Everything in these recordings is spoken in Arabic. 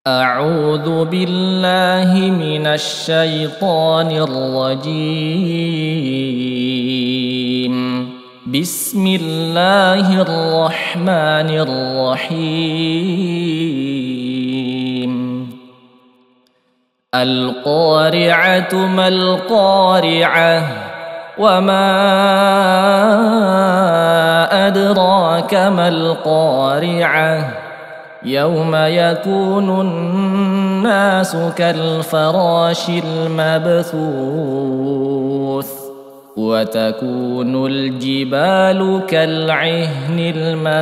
أعوذ بالله من الشيطان الرجيم. بسم الله الرحمن الرحيم. القارعة ما القارعة وما أدراك ما القارعة يوم يكون الناس كالفراش المبثوث وتكون الجبال كالعهن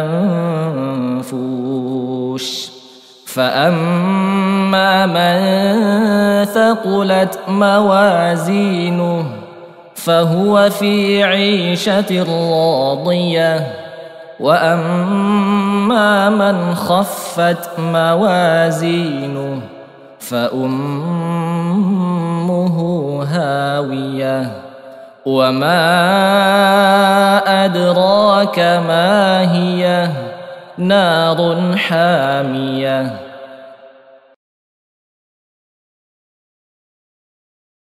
المنفوش فأما من ثقلت موازينه فهو في عيشة راضية وأما من خفت موازينه فأمه هاوية وما أدراك ما هي نار حامية